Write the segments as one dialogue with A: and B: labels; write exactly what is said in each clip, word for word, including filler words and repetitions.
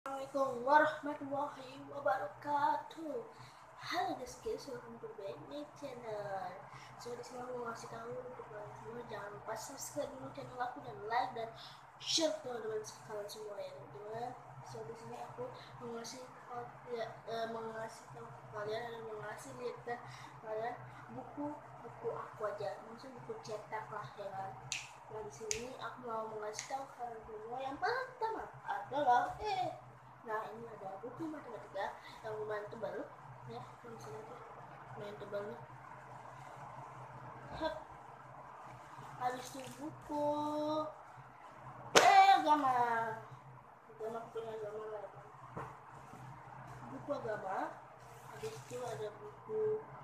A: Assalamualaikum warahmatullahi wabarakatuh. Halo guys, guys, welcome to my channel. So di sini aku mau ngasih tahu untuk kalian semua, jangan lupa subscribe dulu channel aku dan like dan share ke teman-teman kalian semua ya teman-teman. So di sini aku mau ngasih ya, eh, mau ngasih tahu ke kalian dan mau ngasih lihat ke kalian buku buku aku aja, maksudnya buku cetak lah ya kan. Nah di sini aku mau mengasih tahu kalian semua yang pertama adalah eh nah ini ada buku matematika yang lumayan tebal ya, di sini tuh lumayan tebal nih. Hup. Habis itu buku eh agama agama punya agama lah ya. Buku agama. Habis itu ada buku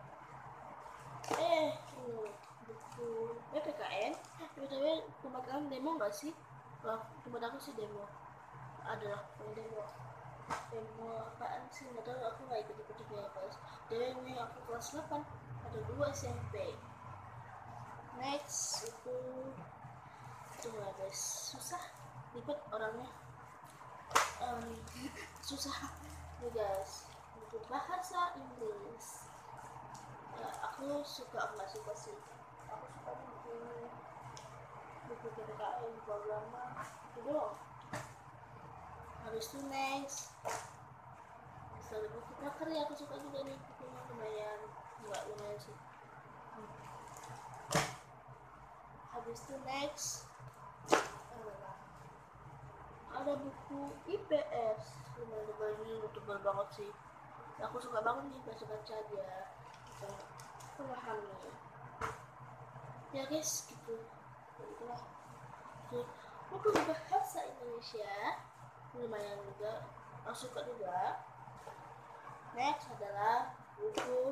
A: eh ini buku B P K N. Btw tempat kalian demo nggak sih? Wah, tempat aku sih demo, adalah demo demo apaan sih, nggak tahu, aku nggak ikut ikut ya guys. Jadi ini aku kelas delapan, ada dua S M P. Next itu itu ya guys, susah ribet orangnya, um, susah nih guys. Untuk bahasa Inggris ya, aku suka nggak suka sih, aku suka buku buku P P K N programa itu doang. Habis itu next misalnya buku prakarya, aku suka juga nih bukunya, lumayan nggak lumayan sih. hmm. Habis itu next ada buku I P S, lumayan tebal ini, tebal banget sih. Aku suka banget nih baca-baca dia, bisa memahami ya guys gitu. Itulah buku bahasa Indonesia, lumayan juga, aku suka juga. Next adalah buku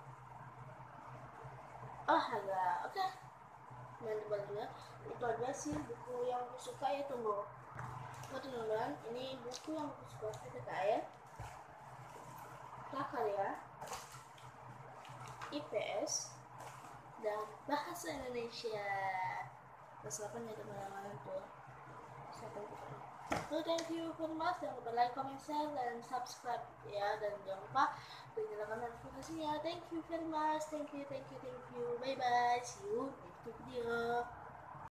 A: olahraga. Oke, okay. Teman-teman juga itu aja sih buku yang aku suka ya. Tunggu, oh teman-teman, ini buku yang aku suka P P K N, prakarya, I P S, dan bahasa Indonesia. Kelas delapan ya teman-teman tuh. Sampai gitu. So thank you very much, jangan lupa like, comment, share, dan subscribe ya, dan jangan lupa nyalakan notifikasinya. Thank you very much, thank you, thank you, thank you, bye bye, see you next video.